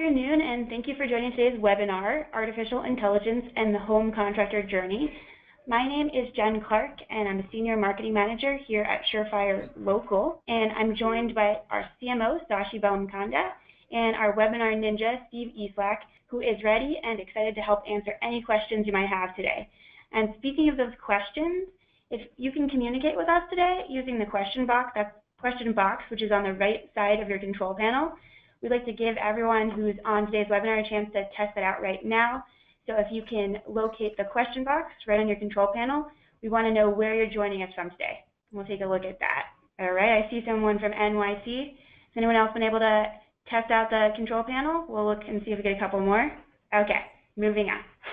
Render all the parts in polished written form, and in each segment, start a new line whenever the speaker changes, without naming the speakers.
afternoon, and thank you for joining today's webinar, Artificial Intelligence and the Home Contractor Journey. My name is Jen Clark, and I'm a Senior Marketing Manager here at Surefire Local, and I'm joined by our CMO, Sashi Baumkanda, and our webinar ninja, Steve Eslak, who is ready and excited to help answer any questions you might have today. And speaking of those questions, if you can communicate with us today using the question box, that's question box, which is on the right side of your control panel. We'd like to give everyone who's on today's webinar a chance to test that out right now. So if you can locate the question box right on your control panel, we want to know where you're joining us from today. We'll take a look at that. All right, I see someone from NYC. Has anyone else been able to test out the control panel? We'll look and see if we get a couple more. Okay, moving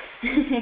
on.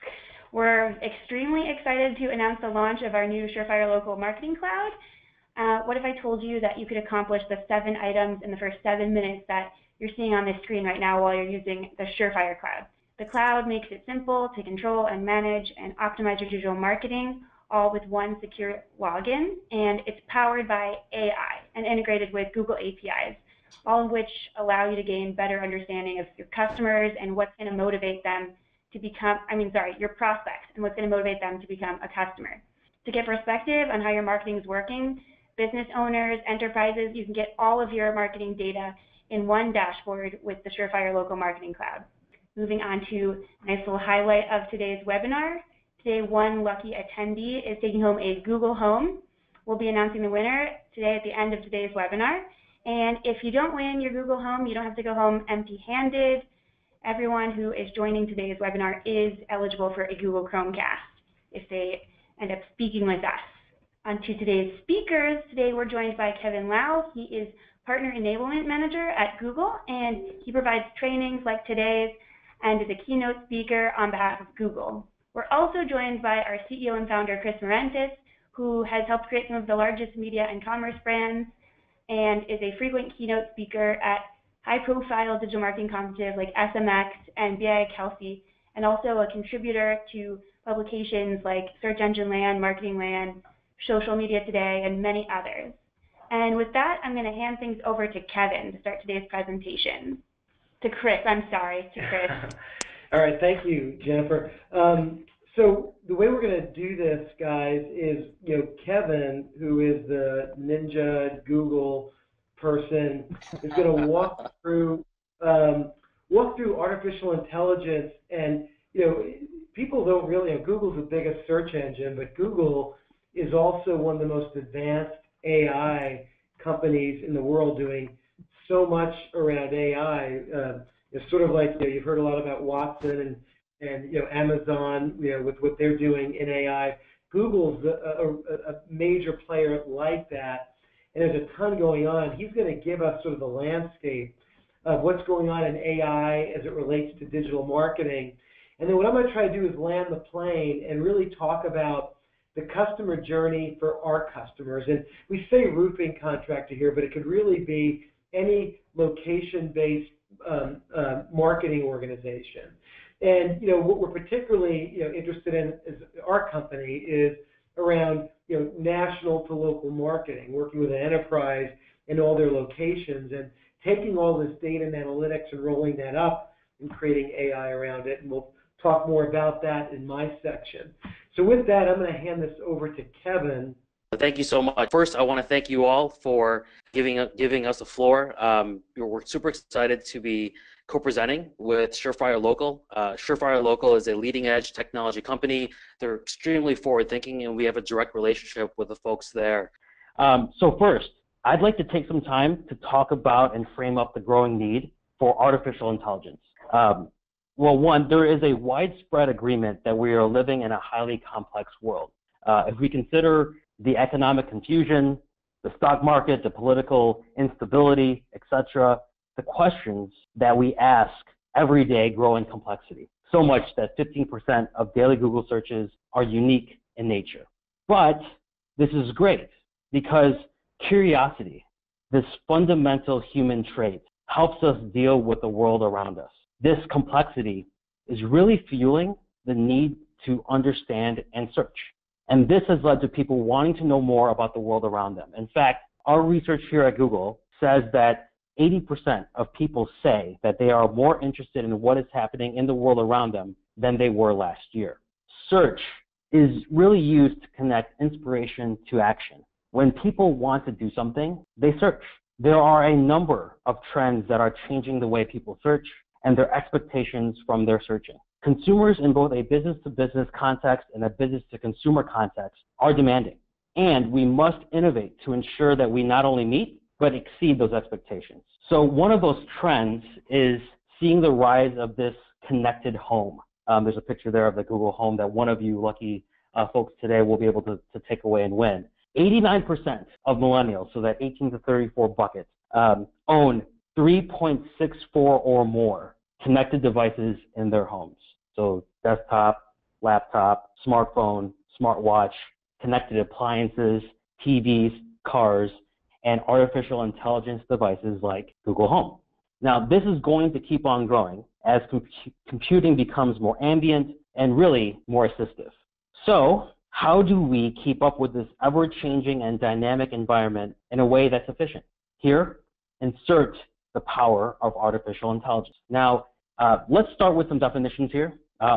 We're extremely excited to announce the launch of our new Surefire Local Marketing Cloud. What if I told you that you could accomplish the 7 items in the first 7 minutes that you're seeing on this screen right now while you're using the Surefire Cloud? The cloud makes it simple to control and manage and optimize your digital marketing, all with one secure login, and it's powered by AI and integrated with Google APIs, all of which allow you to gain better understanding of your customers and what's going to motivate them to become, your prospects, and what's going to motivate them to become a customer. To get perspective on how your marketing is working, business owners, enterprises, you can get all of your marketing data in one dashboard with the Surefire Local Marketing Cloud. Moving on to a nice little highlight of today's webinar. Today, one lucky attendee is taking home a Google Home. We'll be announcing the winner today at the end of today's webinar. And if you don't win your Google Home, you don't have to go home empty-handed. Everyone who is joining today's webinar is eligible for a Google Chromecast if they end up speaking with us. On to today's speakers. Today we're joined by Kevin Lau. He is Partner Enablement Manager at Google, and he provides trainings like today's and is a keynote speaker on behalf of Google. We're also joined by our CEO and founder, Chris Marentis, who has helped create some of the largest media and commerce brands and is a frequent keynote speaker at high-profile digital marketing conferences like SMX and BI Kelsey, and also a contributor to publications like Search Engine Land, Marketing Land, Social Media Today, and many others. And with that, I'm going to hand things over to Kevin to start today's presentation. To Chris, I'm sorry, to Chris.
All right, thank you, Jennifer. So the way we're going to do this, guys, is, Kevin, who is the ninja Google person, is going to walk through artificial intelligence. And, people don't really, Google's the biggest search engine, but Google is also one of the most advanced AI companies in the world, doing so much around AI. It's sort of like, you've heard a lot about Watson and Amazon, with what they're doing in AI. Google's a major player like that, and there's a ton going on. He's going to give us sort of the landscape of what's going on in AI as it relates to digital marketing. And then what I'm going to try to do is land the plane and really talk about the customer journey for our customers. And we say roofing contractor here, but it could really be any location-based marketing organization. And what we're particularly interested in as our company is around national to local marketing, working with an enterprise in all their locations and taking all this data and analytics and rolling that up and creating AI around it. And we'll talk more about that in my section. So with that, I'm going to hand this over to Kevin.
Thank you so much. First, I want to thank you all for giving us the floor. We're super excited to be co-presenting with Surefire Local. Surefire Local is a leading-edge technology company. They're extremely forward-thinking, and we have a direct relationship with the folks there. So first, I'd like to take some time to talk about and frame up the growing need for artificial intelligence. Well, one, there is a widespread agreement that we are living in a highly complex world. If we consider the economic confusion, the stock market, the political instability, etc., the questions that we ask every day grow in complexity, so much that 15% of daily Google searches are unique in nature. But this is great because curiosity, this fundamental human trait, helps us deal with the world around us. This complexity is really fueling the need to understand and search. And this has led to people wanting to know more about the world around them. In fact, our research here at Google says that
80% of people say that they are more interested in what is happening in the world around them than they were last year. Search is really used to connect inspiration to action. When people want to do something, they search. There are a number of trends that are changing the way people search and their expectations from their searching. Consumers in both a business-to-business context and a business-to-consumer context are demanding, and we must innovate to ensure that we not only meet, but exceed those expectations. So one of those trends is seeing the rise of this connected home. There's a picture there of the Google Home that one of you lucky folks today will be able to take away and win. 89% of millennials, so that 18 to 34 bucket, own 3.64 or more connected devices in their homes. So desktop, laptop, smartphone, smartwatch, connected appliances, TVs, cars, and artificial intelligence devices like Google Home. Now, this is going to keep on growing as computing becomes more ambient and really more assistive. So, how do we keep up with this ever-changing and dynamic environment in a way that's efficient? Here, insert the power of artificial intelligence. Now, let's start with some definitions here.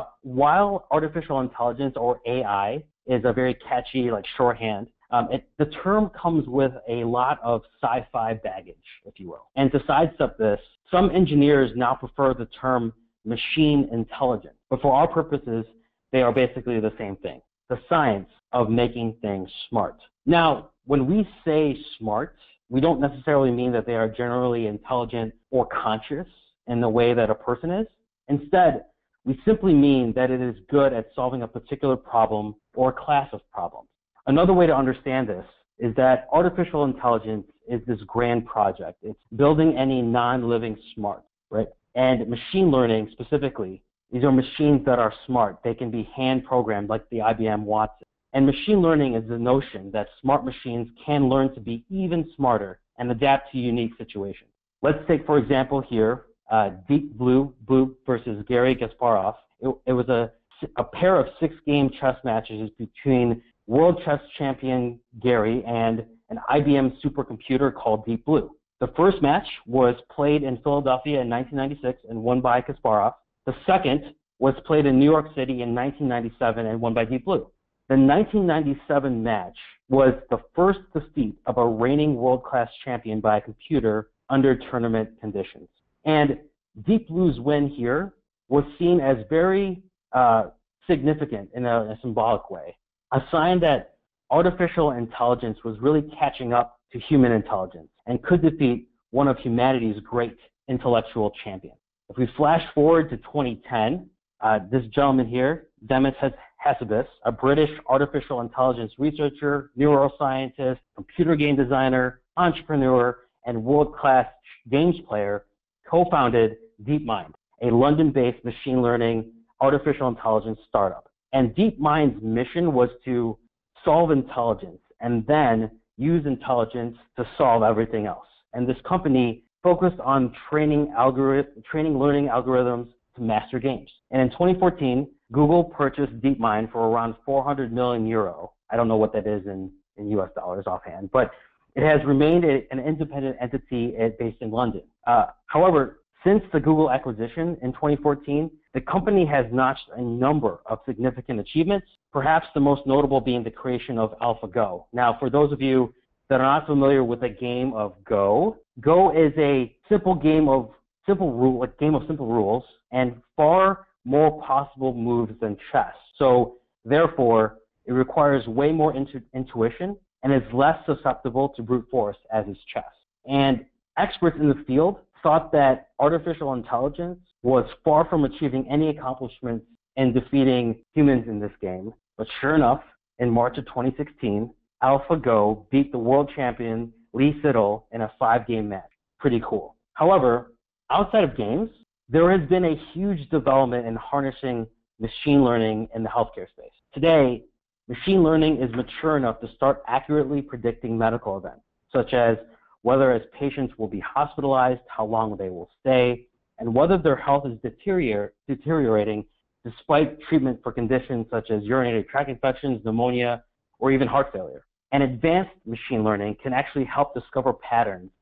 While artificial intelligence, or AI, is a very catchy, shorthand, the term comes with a lot of sci-fi baggage, if you will. And to sidestep this, some engineers now prefer the term machine intelligence. But for our purposes, they are basically the same thing. The science of making things smart. Now, when we say smart, we don't necessarily mean that they are generally intelligent or conscious in the way that a person is. Instead, we simply mean that it is good at solving a particular problem or class of problems. Another way to understand this is that artificial intelligence is this grand project. It's building any non-living smart, right? And machine learning specifically, these are machines that are smart. They can be hand-programmed like the IBM Watson. And machine learning is the notion that smart machines can learn to be even smarter and adapt to unique situations. Let's take, for example, here, Deep Blue versus Garry Kasparov. It was a pair of 6-game chess matches between world chess champion Garry and an IBM supercomputer called Deep Blue. The first match was played in Philadelphia in 1996 and won by Kasparov. The second was played in New York City in 1997 and won by Deep Blue. The 1997 match was the first defeat of a reigning world-class champion by a computer under tournament conditions. And Deep Blue's win here was seen as very significant in a symbolic way, a sign that artificial intelligence was really catching up to human intelligence and could defeat one of humanity's great intellectual champions. If we flash forward to 2010, this gentleman here, Demis Hassabis, a British artificial intelligence researcher, neuroscientist, computer game designer, entrepreneur, and world-class games player, co-founded DeepMind, a London-based machine learning artificial intelligence startup. And DeepMind's mission was to solve intelligence and then use intelligence to solve everything else. And this company focused on training learning algorithms to master games. And in 2014, Google purchased DeepMind for around 400 million euro. I don't know what that is in US dollars offhand, but it has remained an independent entity based in London. However, since the Google acquisition in 2014, the company has notched a number of significant achievements, perhaps the most notable being the creation of AlphaGo. Now, for those of you that are not familiar with the game of Go, Go is a game of simple rules and far more possible moves than chess. So, therefore, it requires way more intuition and is less susceptible to brute force as is chess. And experts in the field thought that artificial intelligence was far from achieving any accomplishments in defeating humans in this game. But sure enough, in March of 2016, AlphaGo beat the world champion Lee Sedol in a 5-game match. Pretty cool. However, outside of games, there has been a huge development in harnessing machine learning in the healthcare space. Today, machine learning is mature enough to start accurately predicting medical events, such as whether patients will be hospitalized, how long they will stay, and whether their health is deteriorating despite treatment for conditions such as urinary tract infections, pneumonia, or even heart failure. And advanced machine learning can actually help discover patterns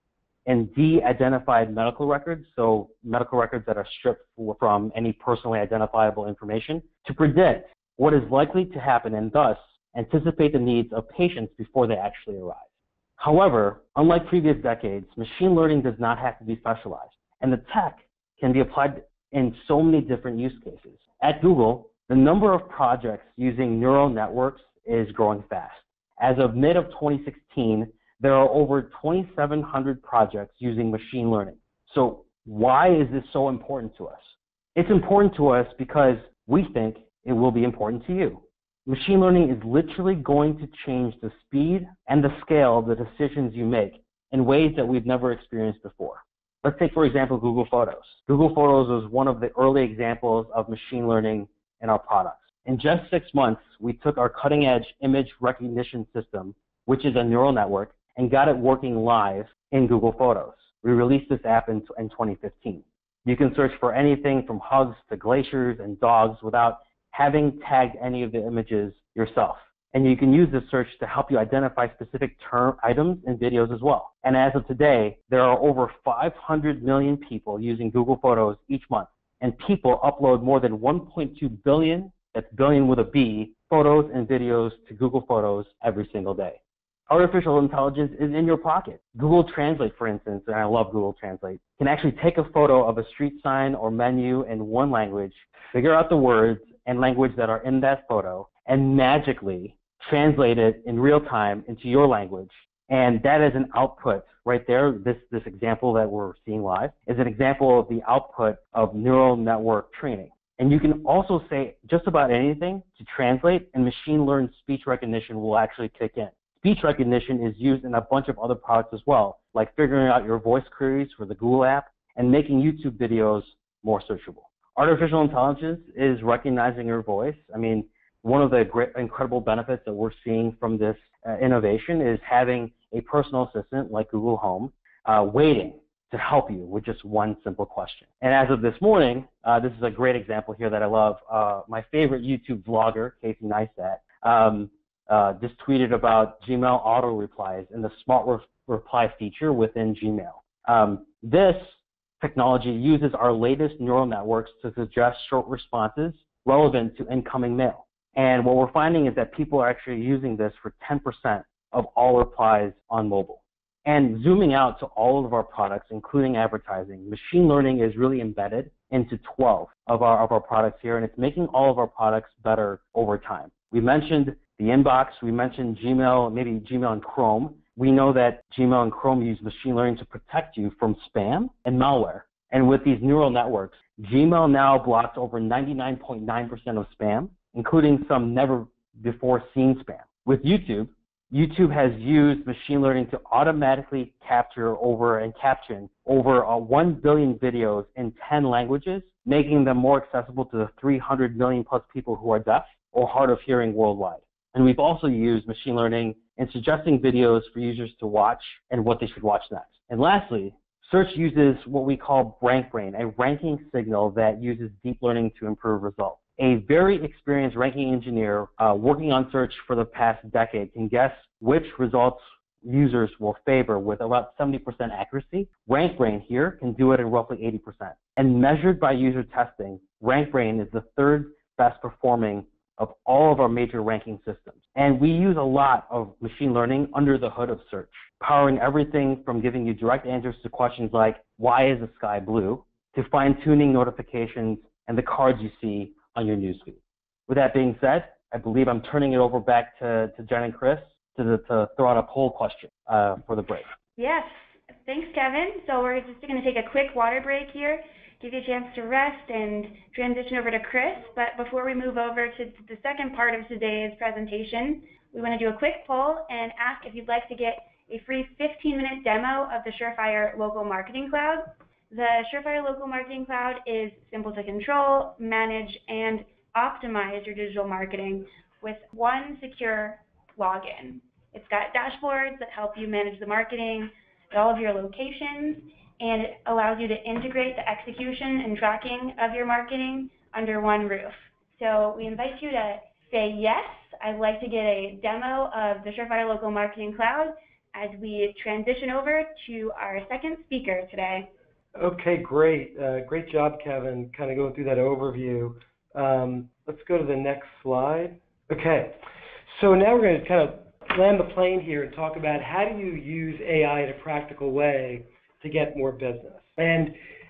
and de-identified medical records, so medical records that are stripped from any personally identifiable information, to predict what is likely to happen and thus anticipate the needs of patients before they actually arrive. However, unlike previous decades, machine learning does not have to be specialized, and the tech can be applied in so many different use cases. At Google, the number of projects using neural networks is growing fast. As of mid of 2016, there are over 2,700 projects using machine learning. So why is this so important to us? It's important to us because we think it will be important to you. Machine learning is literally going to change the speed and the scale of the decisions you make in ways that we've never experienced before. Let's take, for example, Google Photos. Google Photos was one of the early examples of machine learning in our products. In just 6 months, we took our cutting-edge image recognition system, which is a neural network, and got it working live in Google Photos. We released this app in 2015. You can search for anything from hugs to glaciers and dogs without having tagged any of the images yourself. And you can use this search to help you identify specific items and videos as well. And as of today, there are over 500 million people using Google Photos each month. And people upload more than 1.2 billion, that's billion with a B, photos and videos to Google Photos every single day. Artificial intelligence is in your pocket. Google Translate, for instance, and I love Google Translate, can actually take a photo of a street sign or menu in one language, figure out the words and language that are in that photo, and magically translate it in real time into your language. And that is an output right there. This example that we're seeing live is an example of the output of neural network training. And you can also say just about anything to translate, and machine learned speech recognition will actually kick in. Speech recognition is used in a bunch of other products as well, like figuring out your voice queries for the Google app and making YouTube videos more searchable. Artificial intelligence is recognizing your voice. I mean, one of the great, incredible benefits that we're seeing from this innovation is having a personal assistant like Google Home waiting to help you with just one simple question. And as of this morning, this is a great example here that I love. My favorite YouTube vlogger, Casey Neistat, just tweeted about Gmail auto replies and the smart reply feature within Gmail. This technology uses our latest neural networks to suggest short responses relevant to incoming mail. And what we're finding is that people are actually using this for 10% of all replies on mobile. And zooming out to all of our products, including advertising, machine learning is really embedded into 12 of our products here, and it's making all of our products better over time. We mentioned the inbox, we mentioned Gmail, maybe Gmail and Chrome. We know that Gmail and Chrome use machine learning to protect you from spam and malware. And with these neural networks, Gmail now blocks over 99.9% of spam, including some never before seen spam. With YouTube has used machine learning to automatically capture and caption over 1 billion videos in 10 languages, making them more accessible to the 300 million plus people who are deaf or hard of hearing worldwide. And we've also used machine learning in suggesting videos for users to watch and what they should watch next. And lastly, search uses what we call RankBrain, a ranking signal that uses deep learning to improve results. A very experienced ranking engineer working on search for the past decade can guess which results users will favor with about 70% accuracy. RankBrain here can do it in roughly 80%. And measured by user testing, RankBrain is the third best performing of all of our major ranking systems. And we use a lot of machine learning under the hood of search, powering everything from giving you direct answers to questions like, why is the sky blue, to fine-tuning notifications and the cards you see on your newsfeed. With that being said, I believe I'm turning it over back to Jen and Chris to throw out a poll question for the break.
Yes, thanks, Kevin. So we're just going to take a quick water break here, give you a chance to rest and transition over to Chris. But before we move over to the second part of today's presentation, we want to do a quick poll and ask if you'd like to get a free 15-minute demo of the Surefire Local Marketing Cloud. The Surefire Local Marketing Cloud is simple to control, manage, and optimize your digital marketing with one secure login. It's got dashboards that help you manage the marketing at all of your locations, and it allows you to integrate the execution and tracking of your marketing under one roof. So we invite you to say yes, I'd like to get a demo of the Surefire Local Marketing Cloud as we transition over to our second speaker today.
Okay, great. Great job, Kevin, kind of going through that overview. Let's go to the next slide. Okay, so now we're going to kind of land the plane here and talk about how do you use AI in a practical way to get more business. And,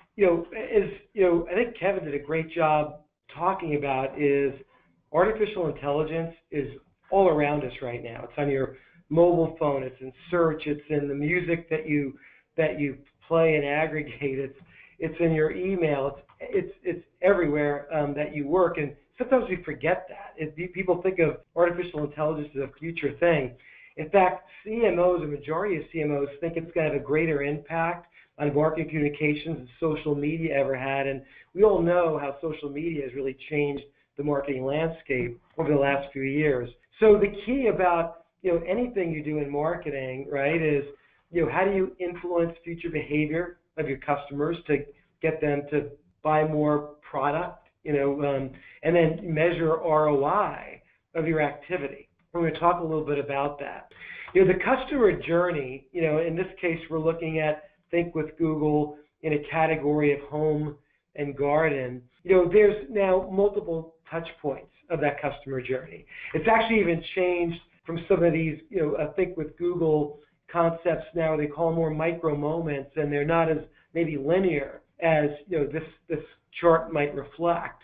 I think Kevin did a great job talking about is artificial intelligence is all around us right now. It's on your mobile phone, it's in search, it's in the music that you play and aggregate, it's in your email, it's everywhere that you work, and sometimes we forget that. People think of artificial intelligence as a future thing. In fact, CMOs, a majority of CMOs think it's going to have a greater impact on marketing communications than social media ever had, and we all know how social media has really changed the marketing landscape over the last few years. So the key about anything you do in marketing, right, is how do you influence future behavior of your customers to get them to buy more product, and then measure ROI of your activity. We're going to talk a little bit about that. The customer journey, in this case, we're looking at think with Google in a category of home and garden. There's now multiple touch points of that customer journey. It's actually even changed from some of these, I think with Google concepts now, they call them more micro moments, and they're not as maybe linear as this chart might reflect.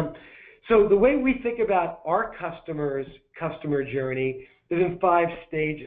So the way we think about our customers' customer journey is in 5 stages.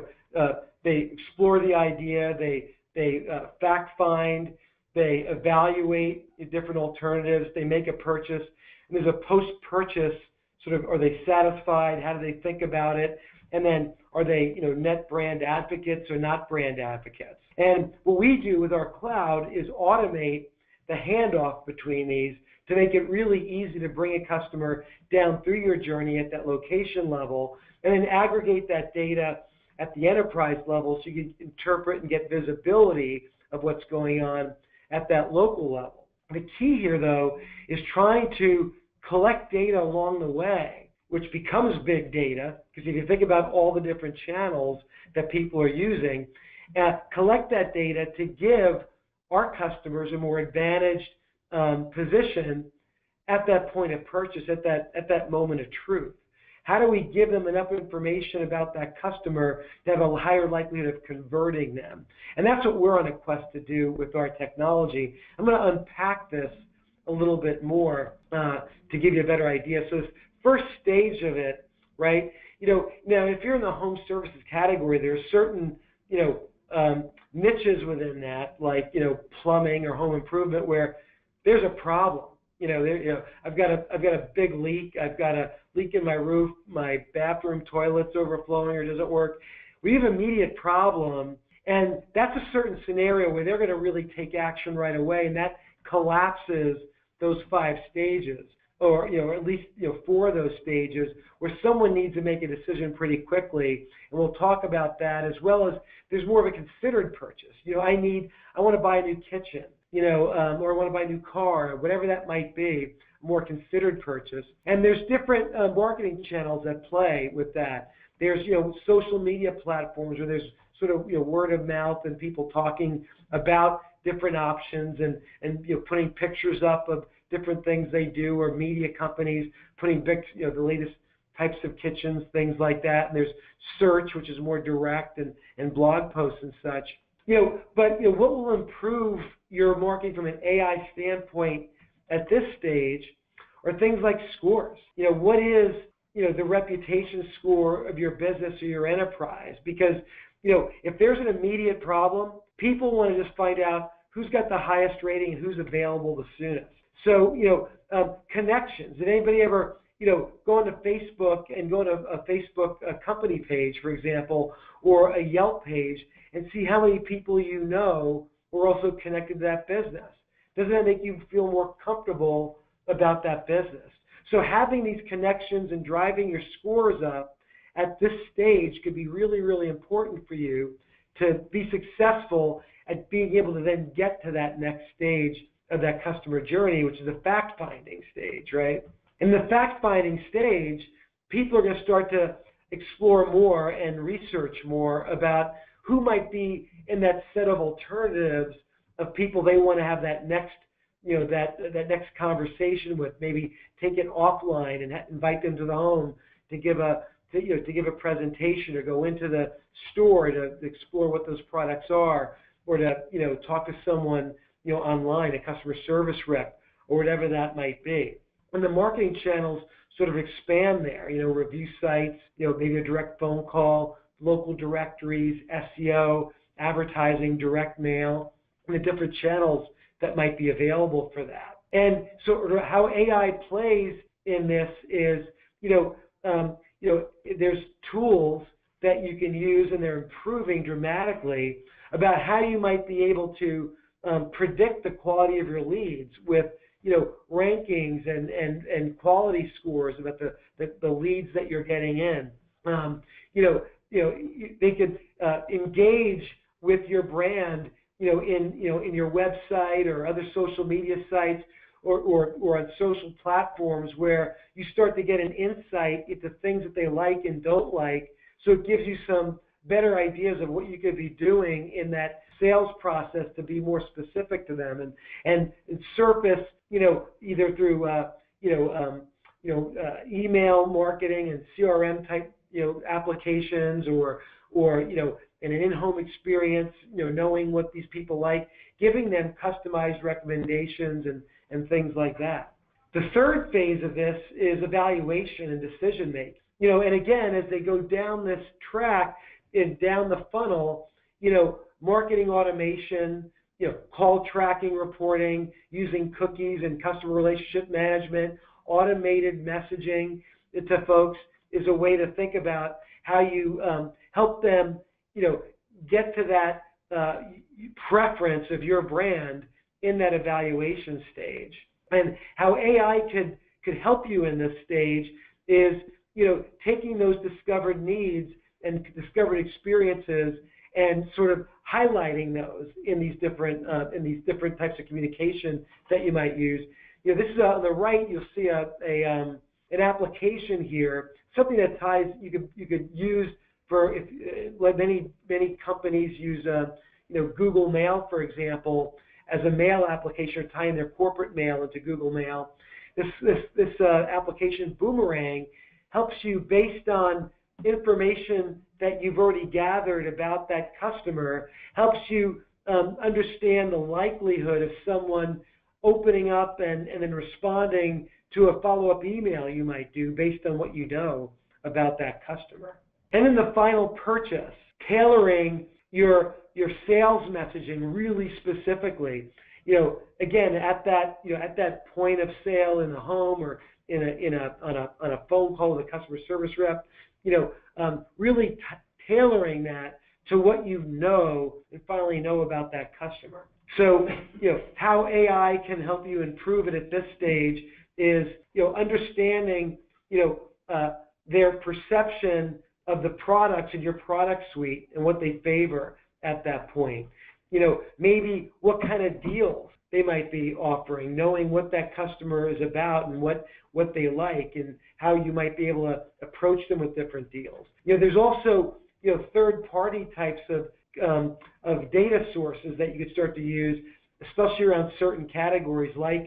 They explore the idea, they fact find, they evaluate different alternatives, they make a purchase, and there's a post-purchase sort of, are they satisfied, how do they think about it, and then are they net brand advocates or not brand advocates. And what we do with our cloud is automate the handoff between these to make it really easy to bring a customer down through your journey at that location level, and then aggregate that data at the enterprise level so you can interpret and get visibility of what's going on at that local level. The key here, though, is trying to collect data along the way, which becomes big data, because if you think about all the different channels that people are using, collect that data to give our customers a more advantaged position at that point of purchase, at that moment of truth. How do we give them enough information about that customer to have a higher likelihood of converting them? And that's what we're on a quest to do with our technology. I'm going to unpack this a little bit more to give you a better idea. So this first stage of it, right, now if you're in the home services category, there are certain, niches within that, like, plumbing or home improvement, where there's a problem. I've got a big leak. I've got a leak in my roof. My bathroom toilet's overflowing or doesn't work. We have an immediate problem, and that's a certain scenario where they're going to really take action right away, and that collapses those 5 stages, or at least 4 of those stages, where someone needs to make a decision pretty quickly, and we'll talk about that, as well as there's more of a considered purchase. I want to buy a new kitchen. Or I want to buy a new car, or whatever that might be, a more considered purchase. And there's different marketing channels at play with that. There's, social media platforms where there's sort of, word of mouth and people talking about different options and putting pictures up of different things they do, or media companies putting big, the latest types of kitchens, things like that. And there's search, which is more direct, and blog posts and such. But what will improve your marketing from an AI standpoint at this stage are things like scores. What is the reputation score of your business or your enterprise? Because if there's an immediate problem, people want to just find out who's got the highest rating and who's available the soonest. So connections. Did anybody ever go onto Facebook and go to a Facebook company page, for example, or a Yelp page, and see how many people were also connected to that business? Doesn't that make you feel more comfortable about that business? So having these connections and driving your scores up at this stage could be really, really important for you to be successful at being able to then get to that next stage of that customer journey, which is the fact-finding stage, right? In the fact-finding stage, people are going to start to explore more and research more about who might be in that set of alternatives of people they want to have that next, that next conversation with. Maybe take it offline and invite them to the home to give a presentation, or go into the store to explore what those products are, or to talk to someone online, a customer service rep, or whatever that might be. And the marketing channels sort of expand there, review sites, maybe a direct phone call, local directories, SEO, advertising, direct mail, and the different channels that might be available for that. And so how AI plays in this is, there's tools that you can use, and they're improving dramatically, about how you might be able to predict the quality of your leads with rankings and quality scores about the leads that you're getting in. They could engage with your brand, in your website or other social media sites, or on social platforms, where you start to get an insight into things that they like and don't like. So it gives you some better ideas of what you could be doing in that sales process to be more specific to them, and surface, either through email marketing and CRM type applications, or in an in-home experience, knowing what these people like, giving them customized recommendations and things like that. The third phase of this is evaluation and decision making. And again, as they go down this track and down the funnel, marketing automation, call tracking reporting, using cookies and customer relationship management, automated messaging to folks is a way to think about how you help them, get to that preference of your brand in that evaluation stage. And how AI could help you in this stage is, taking those discovered needs and discovered experiences and sort of highlighting those in these different types of communication that you might use. This is on the right. You'll see an application here, something that ties. You could use for like many companies use Google Mail, for example, as a mail application, tying their corporate mail into Google Mail. This application, Boomerang, helps you, based on information that you've already gathered about that customer, helps you understand the likelihood of someone opening up and then responding to a follow-up email you might do based on what you know about that customer. And then the final purchase, tailoring your sales messaging really specifically. Again, at that point of sale in the home, or on a phone call with a customer service rep, really tailoring that to what you know and finally know about that customer. So, how AI can help you improve it at this stage is, understanding, their perception of the products in your product suite and what they favor at that point. Maybe what kind of deals they might be offering, knowing what that customer is about and what they like, and how you might be able to approach them with different deals. There's also, third-party types of data sources that you could start to use, especially around certain categories like,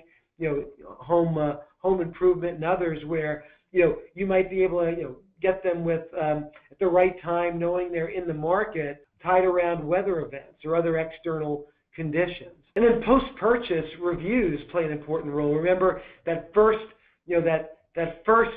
home improvement and others, where, you might be able to, get them with, at the right time, knowing they're in the market, tied around weather events or other external conditions. And then post-purchase reviews play an important role. Remember that first, that first,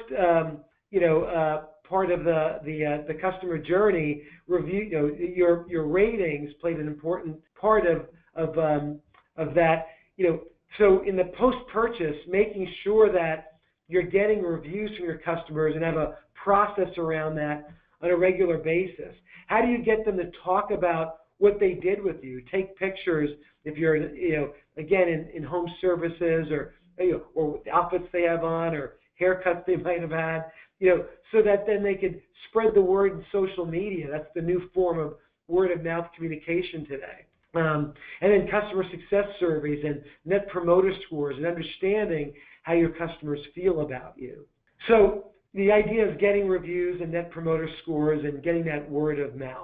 part of the customer journey review. Your ratings played an important part of that. So in the post-purchase, making sure that you're getting reviews from your customers and have a process around that on a regular basis. How do you get them to talk about what they did with you? Take pictures if you're, again, in home services, or outfits they have on, or haircuts they might have had, so that then they could spread the word in social media. That's the new form of word-of-mouth communication today. And then customer success surveys and net promoter scores, and understanding how your customers feel about you. So the idea is getting reviews and net promoter scores and getting that word of mouth.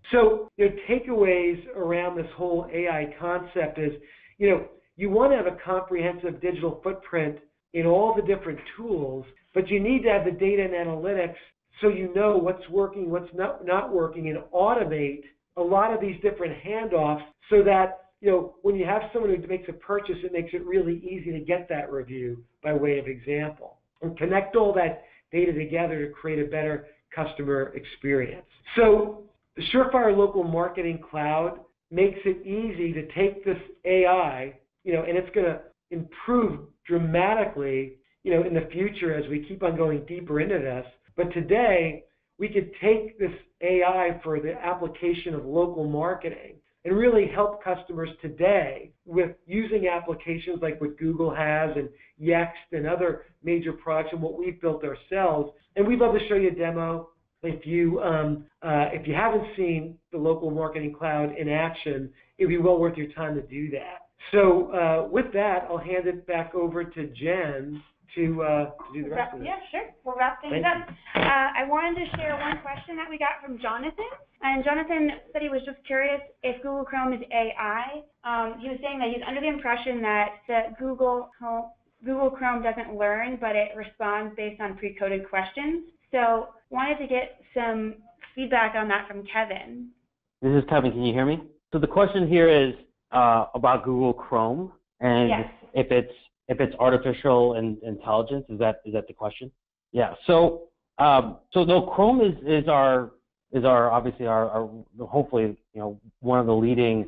So, takeaways around this whole AI concept is, you want to have a comprehensive digital footprint in all the different tools, but you need to have the data and analytics so you know what's working, what's not working, and automate a lot of these different handoffs so that, when you have someone who makes a purchase, it makes it really easy to get that review by way of example. And connect all that data together to create a better customer experience. So the Surefire Local Marketing Cloud makes it easy to take this AI, and it's going to improve dramatically, in the future as we keep on going deeper into this. But today, we could take this AI for the application of local marketing and really help customers today with using applications like what Google has and Yext and other major products and what we've built ourselves. And we'd love to show you a demo. If you haven't seen the Local Marketing Cloud in action, it'd be well worth your time to do that. So with that, I'll hand it back over to Jen to do the rest of it.
Yeah, sure. We'll wrap things up. I wanted to share one question that we got from Jonathan. And Jonathan said he was just curious if Google Chrome is AI. He was saying that he's under the impression that Google Chrome doesn't learn, but it responds based on pre-coded questions. So wanted to get some feedback on that from Kevin.
This is Kevin. Can you hear me? So the question here is about Google Chrome and
yes.
if it's artificial intelligence. Is that the question? Yeah. So no, Chrome is our obviously our hopefully one of the leading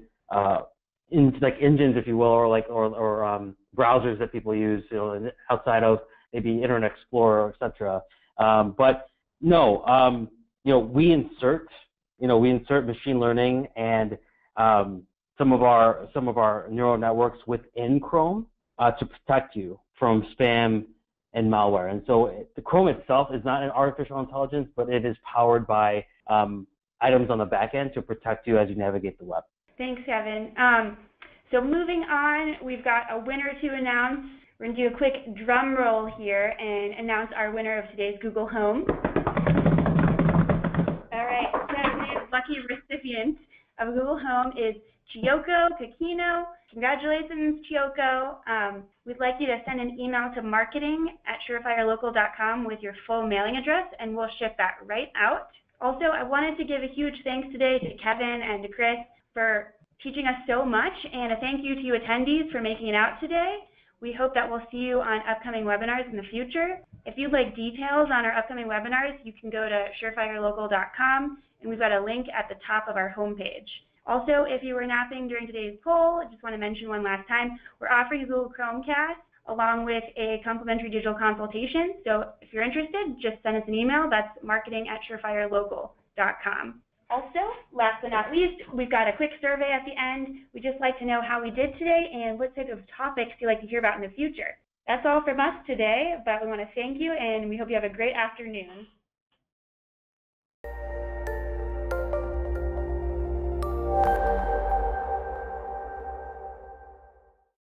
engines, if you will, or browsers that people use outside of maybe Internet Explorer, etc. But no, we insert machine learning and some of our neural networks within Chrome to protect you from spam and malware. And so the Chrome itself is not an artificial intelligence, but it is powered by items on the back end to protect you as you navigate the web.
Thanks, Kevin. So moving on, we've got a winner to announce. We're going to do a quick drum roll here and announce our winner of today's Google Home. All right, so today's lucky recipient of Google Home is Chiyoko Kakino. Congratulations, Chiyoko. We'd like you to send an email to marketing@surefirelocal.com with your full mailing address, and we'll ship that right out. Also, I wanted to give a huge thanks today to Kevin and to Chris for teaching us so much, and a thank you to you attendees for making it out today. We hope that we'll see you on upcoming webinars in the future. If you'd like details on our upcoming webinars, you can go to surefirelocal.com, and we've got a link at the top of our homepage. Also, if you were napping during today's poll, I just want to mention one last time, we're offering a Google Chromecast along with a complimentary digital consultation. So if you're interested, just send us an email. That's marketing@surefirelocal.com. Also, last but not least, we've got a quick survey at the end. We'd just like to know how we did today and what type of topics you'd like to hear about in the future. That's all from us today, but we want to thank you, and we hope you have a great afternoon.